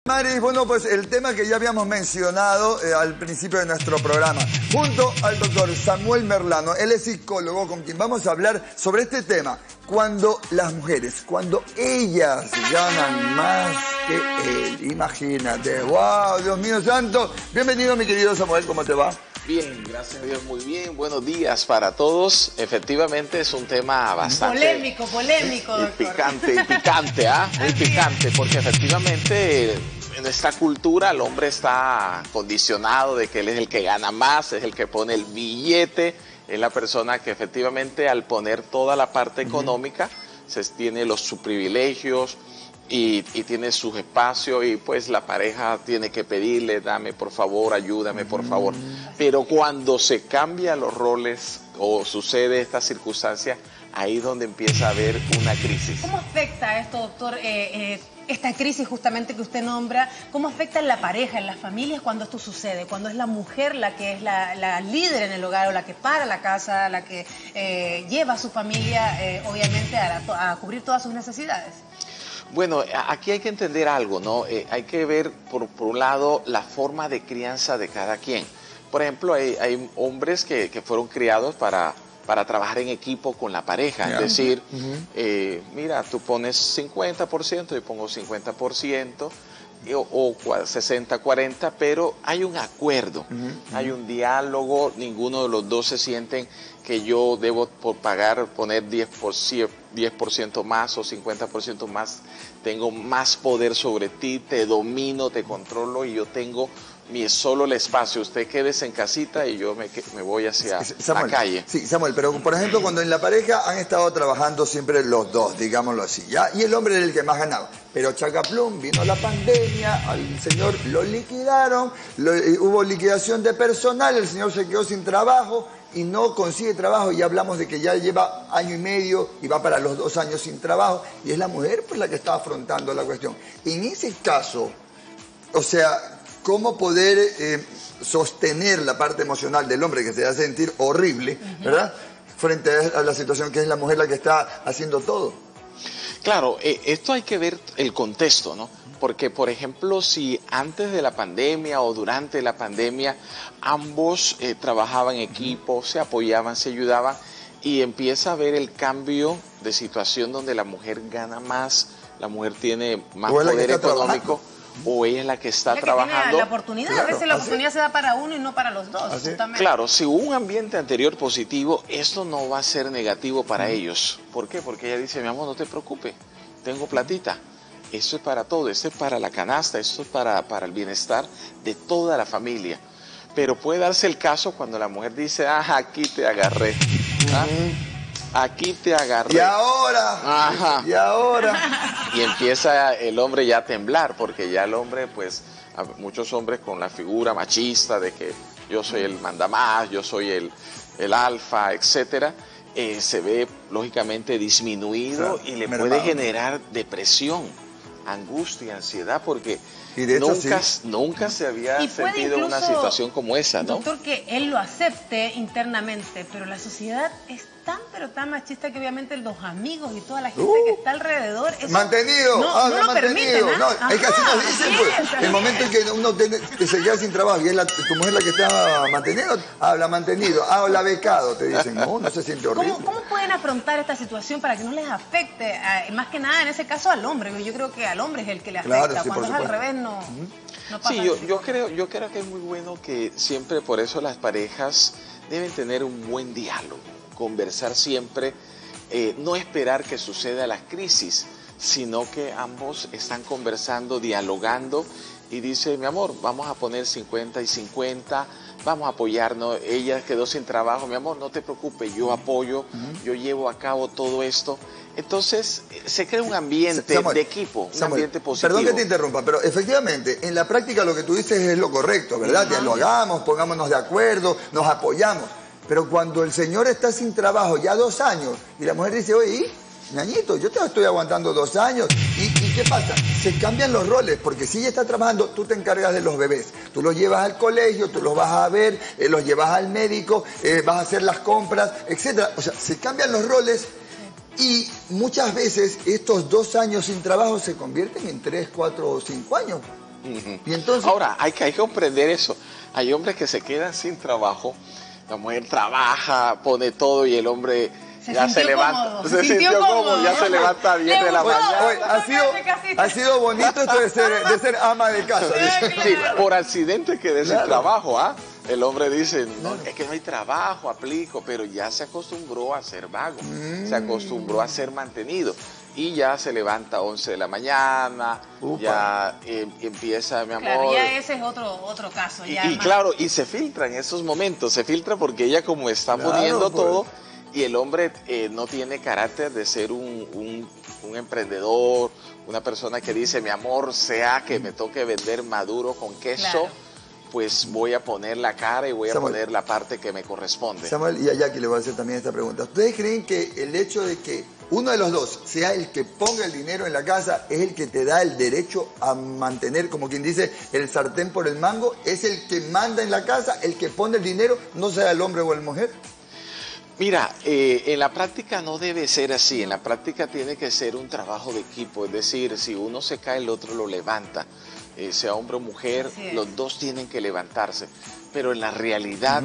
Maris, bueno, pues el tema que ya habíamos mencionado al principio de nuestro programa, junto al doctor Samuel Merlano, él es psicólogo con quien vamos a hablar sobre este tema. Cuando las mujeres, cuando ellas ganan más que él, imagínate. ¡Wow! Dios mío santo. Bienvenido, mi querido Samuel, ¿cómo te va? Bien, gracias a Dios, muy bien. Buenos días para todos. Efectivamente es un tema bastante... Polémico, doctor. Picante, ¿ah? Muy picante, porque efectivamente en esta cultura el hombre está condicionado de que él es el que gana más, es el que pone el billete, es la persona que efectivamente al poner toda la parte económica tiene sus privilegios y tiene sus espacios y pues la pareja tiene que pedirle, dame por favor, ayúdame por favor. Pero cuando se cambian los roles o sucede esta circunstancia, ahí es donde empieza a haber una crisis. ¿Cómo afecta esto, doctor, esta crisis justamente que usted nombra? ¿Cómo afecta en la pareja, en las familias cuando esto sucede? Cuando es la mujer la que es la líder en el hogar o la que para la casa, la que lleva a su familia, obviamente, a cubrir todas sus necesidades. Bueno, aquí hay que entender algo, ¿no? Hay que ver, por un lado, la forma de crianza de cada quien. Por ejemplo, hay hombres que fueron criados para trabajar en equipo con la pareja. Es decir, mira, tú pones 50%, yo pongo 50%, o 60-40, pero hay un acuerdo, hay un diálogo, ninguno de los dos se sienten que yo debo poner 10% más o 50% más, tengo más poder sobre ti, te domino, te controlo y yo tengo solo el espacio, usted quédese en casita y yo me voy hacia Samuel, la calle. Sí, Samuel, pero por ejemplo cuando en la pareja han estado trabajando siempre los dos, digámoslo así, ¿ya? Y el hombre era el que más ganaba. Pero chacaplum, vino la pandemia, al señor lo liquidaron, hubo liquidación de personal, el señor se quedó sin trabajo y no consigue trabajo, y hablamos de que ya lleva año y medio y va para los 2 años sin trabajo, y es la mujer pues la que está afrontando la cuestión. En ese caso, o sea, ¿cómo poder sostener la parte emocional del hombre que se hace sentir horrible, ¿verdad? Frente a la situación que es la mujer la que está haciendo todo. Claro, esto hay que ver el contexto, ¿no? Porque, por ejemplo, si antes de la pandemia o durante la pandemia ambos trabajaban en equipo, se apoyaban, se ayudaban y empieza a ver el cambio de situación donde la mujer gana más, la mujer tiene más poder económico. O ella es la que está trabajando. Tiene la oportunidad, claro, a veces la oportunidad se da para uno y no para los dos. Claro, si hubo un ambiente anterior positivo, esto no va a ser negativo para ellos. ¿Por qué? Porque ella dice, mi amor, no te preocupes, tengo platita. Eso es para todo, esto es para la canasta, esto es para el bienestar de toda la familia. Pero puede darse el caso cuando la mujer dice, aquí te agarré. Aquí te agarré. Y ahora. Y ahora. Y empieza el hombre ya a temblar, porque ya el hombre, pues, muchos hombres con la figura machista de que yo soy el mandamás, yo soy el alfa, etcétera, se ve lógicamente disminuido, claro, y le puede generar depresión, angustia, ansiedad, porque nunca se había sentido en una situación como esa, ¿no? Doctor, que él lo acepte internamente, pero la sociedad es tan machista que obviamente los amigos y toda la gente que está alrededor... Eso mantenido, no lo mantenido. permiten, No, es que así nos dicen, pues. El momento en que uno que se queda sin trabajo y es tu mujer la que está manteniendo, habla mantenido, habla becado, te dicen, no se siente horrible. ¿Cómo pueden afrontar esta situación para que no les afecte, más que nada en ese caso al hombre? Yo creo que al hombre es el que le afecta, claro, sí, cuando es al revés no pasa. Sí, yo creo que es muy bueno que siempre, por eso las parejas deben tener un buen diálogo, conversar siempre, no esperar que suceda la crisis, sino que ambos están conversando, dialogando y dice, mi amor, vamos a poner 50 y 50, vamos a apoyarnos, ella quedó sin trabajo, mi amor, no te preocupes, yo apoyo, yo llevo a cabo todo esto. Entonces se crea un ambiente de equipo, un ambiente positivo. Perdón que te interrumpa, pero efectivamente, en la práctica lo que tú dices es lo correcto, ¿verdad? Dialogamos, pongámonos de acuerdo, nos apoyamos. Pero cuando el señor está sin trabajo ya 2 años y la mujer dice, oye, ñañito, yo te estoy aguantando 2 años. ¿Y qué pasa? Se cambian los roles, porque si ella está trabajando, tú te encargas de los bebés. Tú los llevas al colegio, tú los vas a ver, los llevas al médico, vas a hacer las compras, etc. O sea, se cambian los roles y muchas veces estos 2 años sin trabajo se convierten en 3, 4 o 5 años. Y entonces... Ahora, hay que comprender eso. Hay hombres que se quedan sin trabajo, la mujer trabaja, pone todo y el hombre ya se levanta. Se sintió cómodo, ya se levanta a 10 de la mañana. Oye, ha sido bonito esto de ser ama de casa. Sí, por accidente quedé sin trabajo, ¿ah? El hombre dice, no, es que no hay trabajo, aplico, pero ya se acostumbró a ser vago, se acostumbró a ser mantenido. Y ya se levanta a 11 de la mañana, ya empieza, mi amor. Claro, ya ese es otro caso. Ya y claro, y se filtra en esos momentos, se filtra porque ella como está poniendo todo, y el hombre no tiene carácter de ser un emprendedor, una persona que dice, mi amor, sea que me toque vender maduro con queso, pues voy a poner la cara y voy a poner la parte que me corresponde. Samuel, y a Jackie le voy a hacer también esta pregunta. ¿Ustedes creen que el hecho de que uno de los dos sea el que ponga el dinero en la casa es el que te da el derecho a mantener, como quien dice, el sartén por el mango? ¿Es el que manda en la casa, el que pone el dinero, no sea el hombre o la mujer? Mira, en la práctica no debe ser así, en la práctica tiene que ser un trabajo de equipo, es decir, si uno se cae, el otro lo levanta, sea hombre o mujer, los dos tienen que levantarse, pero en la realidad,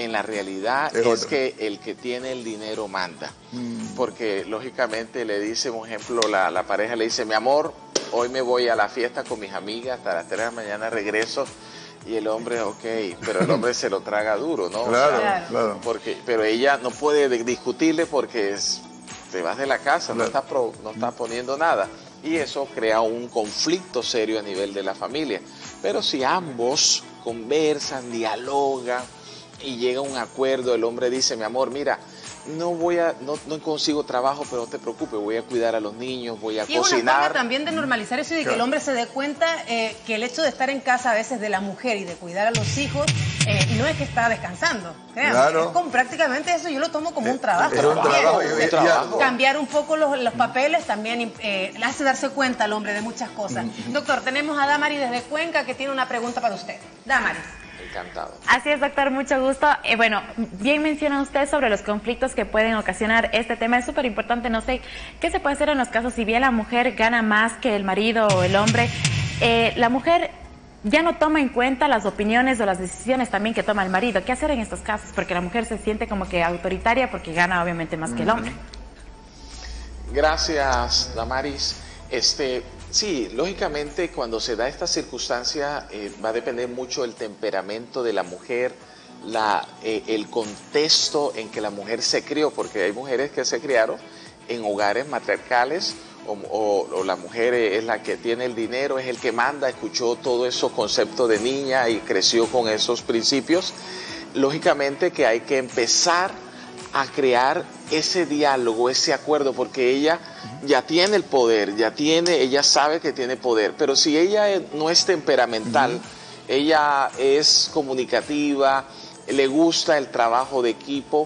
es que el que tiene el dinero manda, porque lógicamente le dice, por ejemplo, la pareja le dice, mi amor, hoy me voy a la fiesta con mis amigas, hasta las 3 de la mañana regreso. Y el hombre, ok, pero el hombre se lo traga duro, ¿no? Claro, o sea, claro. Pero ella no puede discutirle porque te vas de la casa, no está poniendo nada. Y eso crea un conflicto serio a nivel de la familia. Pero si ambos conversan, dialogan y llega a un acuerdo, el hombre dice, mi amor, mira, no consigo trabajo, pero no te preocupes, voy a cuidar a los niños, voy a cocinar. Y es una forma también de normalizar eso y de que el hombre se dé cuenta que el hecho de estar en casa a veces de la mujer y de cuidar a los hijos no es que está descansando. Créanme, es como prácticamente eso, yo lo tomo como un trabajo. Es un trabajo. Cambiar un poco los papeles también hace darse cuenta al hombre de muchas cosas. Doctor, tenemos a Damaris desde Cuenca que tiene una pregunta para usted. Damaris. Encantado. Así es, doctor, mucho gusto. Bueno, bien menciona usted sobre los conflictos que pueden ocasionar este tema. Es súper importante, no sé, ¿qué se puede hacer en los casos si bien la mujer gana más que el marido o el hombre? La mujer ya no toma en cuenta las opiniones o las decisiones también que toma el marido. ¿Qué hacer en estos casos? Porque la mujer se siente como que autoritaria porque gana obviamente más que el hombre. Gracias, Damaris. Sí, lógicamente cuando se da esta circunstancia va a depender mucho del temperamento de la mujer, el contexto en que la mujer se crió, porque hay mujeres que se criaron en hogares matriarcales o la mujer es la que tiene el dinero, es el que manda, escuchó todos esos conceptos de niña y creció con esos principios. Lógicamente que hay que empezar a crear ese diálogo, ese acuerdo, porque ella ya tiene el poder, ella sabe que tiene poder, pero si ella no es temperamental, ella es comunicativa, le gusta el trabajo de equipo,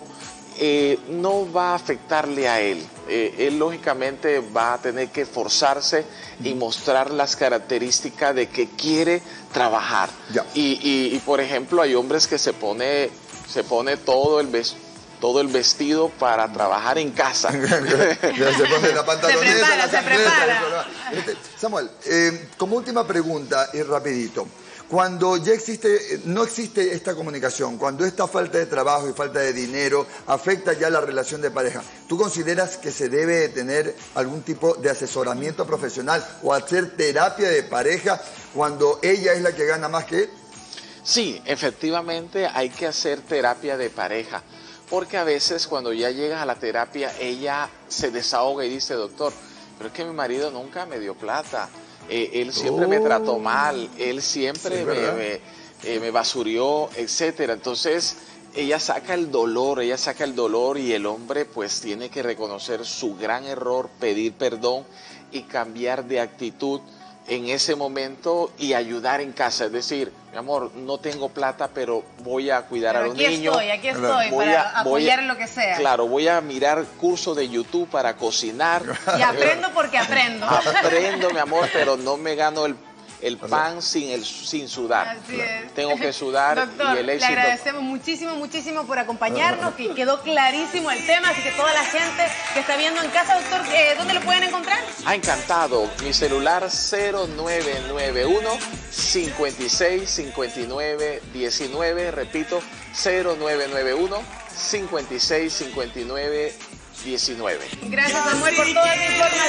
no va a afectarle a él. Él lógicamente va a tener que esforzarse y mostrar las características de que quiere trabajar. Y por ejemplo, hay hombres que se pone todo el vestido para trabajar en casa. Ya se pone la pantaloneta, se prepara. Samuel, como última pregunta y rapidito. Cuando ya no existe esta comunicación, cuando esta falta de trabajo y falta de dinero afecta ya la relación de pareja, ¿tú consideras que se debe tener algún tipo de asesoramiento profesional o hacer terapia de pareja cuando ella es la que gana más que él? Sí, efectivamente hay que hacer terapia de pareja. Porque a veces cuando ya llegas a la terapia, ella se desahoga y dice, doctor, pero es que mi marido nunca me dio plata, él siempre me trató mal, él siempre me basurió, etcétera. Entonces ella saca el dolor y el hombre pues tiene que reconocer su gran error, pedir perdón y cambiar de actitud en ese momento y ayudar en casa, es decir, mi amor, no tengo plata, pero voy a cuidar a los niños. Aquí estoy, para apoyar en lo que sea. Claro, voy a mirar cursos de YouTube para cocinar. Y aprendo porque aprendo. Aprendo, mi amor, pero no me gano el pan sin sudar. Así es. Tengo que sudar. Doctor, y el éxito. le agradecemos muchísimo por acompañarnos, que quedó clarísimo el tema, así que toda la gente que está viendo en casa, doctor, ¿dónde lo pueden encontrar? Encantado. Mi celular 0991 56 59 19, repito, 0991 56 59 19. Gracias, Samuel, por toda esa información.